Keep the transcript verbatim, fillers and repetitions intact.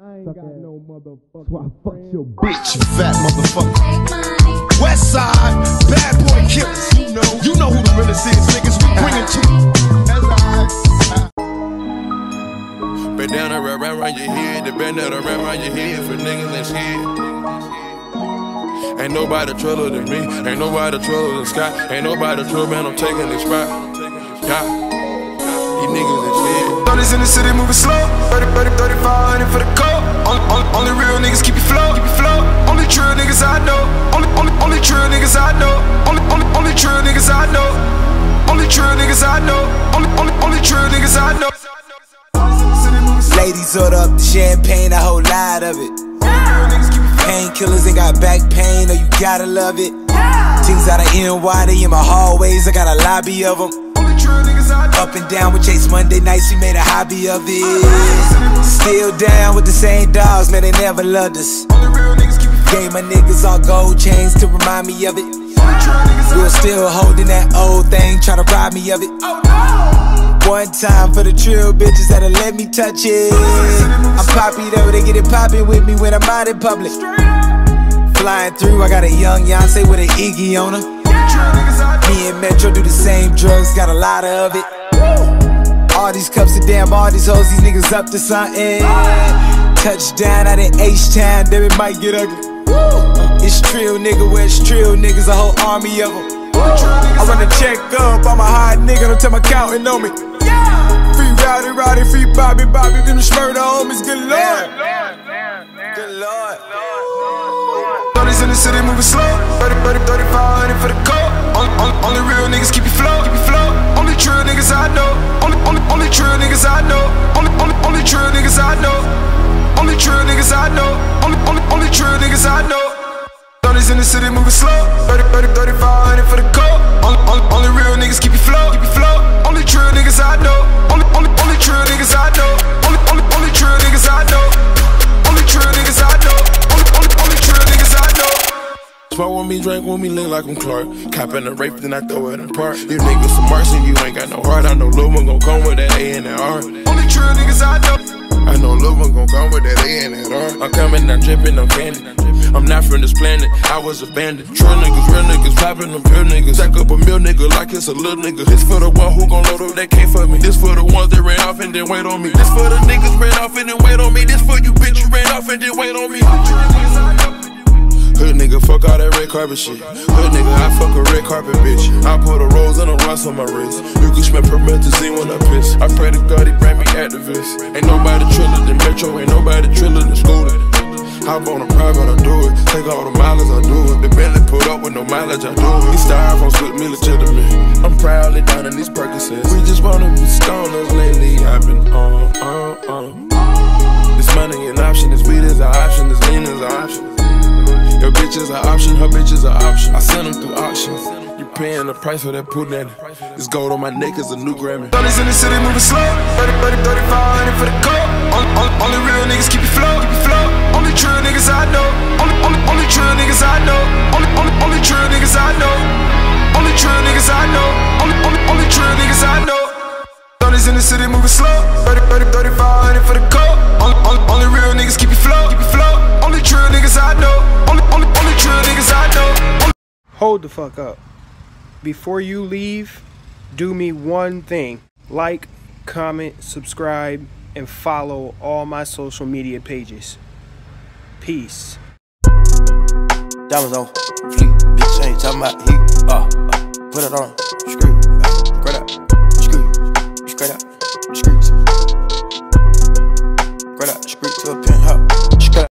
I ain't got no motherfucker. So I fucked your bitch, you fat motherfucker. West side, bad boy killers. You know, you know who the realest is, niggas. We bring it to you. That's alright. Bandana wrap around your head, the bandana wrap around your head for niggas that's here. Ain't nobody truller than me, ain't nobody truller than Scott, ain't nobody truller, man, I'm taking this spot. Yeah, these niggas is here. Thirties in the city moving slow, thirty, thirty, thirty-five hundred for the coat. Only, only, only real niggas keep you flow, keep you flow. Only true niggas I know, only, only, only true niggas I know, only, only, only true niggas I know, only true niggas I know, only, only, only true niggas I know. Ladies order up the champagne, a whole lot of it. Painkillers ain't got back pain, oh you gotta love it. Things out of N Y, they in my hallways, I got a lobby of them. Up and down with Chase Monday nights, we made a hobby of it. Still down with the same dogs, man, they never loved us. Gave my niggas all gold chains to remind me of it. We're still holding that old thing, try to rob me of it. One time for the trill bitches that'll let me touch it. I'm poppy though, they get it poppin' with me when I'm out in public. Flying through, I got a young Beyonce with an Iggy on her. Me and Metro do the same drugs, got a lot of it. All these cups of damn, all these hoes, these niggas up to something. Touchdown out in H-Town, then it might get ugly. It's trill nigga, where it's trill niggas, a whole army of them. I run the check up, I'm a hot nigga, don't tell my counting on me. Free Rowdy, Rowdy, free Bobby, Bobby, them murder homies, good lord. Good lord. Thirties in the city moving slow, thirty, thirty, thirty-five hundred for the coat. Only, only, only real niggas keep you flow, keep you flow. Only true niggas I know, only, only, only true niggas I know, only, only, only true niggas I know, only true niggas I know, only, only, only true niggas I know. Thirties in the city moving slow, thirty, thirty, thirty-five hundred for the coat. Only, only, only real niggas keep you flow, keep you flow. Only true niggas I know, only, only, only true niggas I know, only, only, only true niggas I know, only true niggas I know, only, only, only true niggas I know. Smoke with me, drink with me, look like I'm Clark. Copping a rape, then I throw it in park. You niggas some mercy, you ain't got no heart. I know Lil' one gon' come with that A and that R. Only true niggas I know. I know Lil' one gon' come with that A and that R. I'm coming, I'm drippin', I'm candy. I'm not from this planet, I was abandoned. True niggas, real niggas, poppin' them pure niggas. Stack up a mill nigga like it's a little nigga. This for the one who gon' load up that came for me. This for the ones that ran off and then wait on me. This for the niggas ran off and then wait on me. This for you bitch you ran off and then wait on me. Hood nigga, fuck all that red carpet shit. Hood nigga, I fuck a red carpet bitch. I put a rose and a rose on my wrist. You can smell promethazine when I piss. I pray to God he bring me activists. Ain't nobody triller than Metro, ain't nobody triller than Scooter. Hop on a private, I do it. Take all the mileage, I do it. The Bentley put up with no mileage, I do it. These styrofoams with me legitimate. I'm proudly down in these Percocets. We just wanna be stoners lately. I've been on, on, on. This money an option, this weed is an option, this lean is an option. Your bitch is an option, her bitch is an option. I send them through auctions. You paying the price for that pudding. This gold on my neck is a new Grammy. Thirties in the city moving slow, thirty, thirty, thirty-five hundred for the coat. Only, only, only real niggas keep you flow, keep you flow. Only true niggas I know, only, only, only true niggas I know, only, only, only true niggas I know, only true niggas I know, only, only, only true niggas I know. Thirties in the city moving slow, thirty, thirty, thirty-five hundred for the coat. Only, only, only real niggas keep you flow, keep you flow. Only true niggas I know, only, only, only true niggas I know. Hold the fuck up. Before you leave, do me one thing. Like, comment, subscribe, and follow all my social media pages. Peace. Diamonds on fleek, bitch ain't talking about heat. Uh, uh, put it on, screw.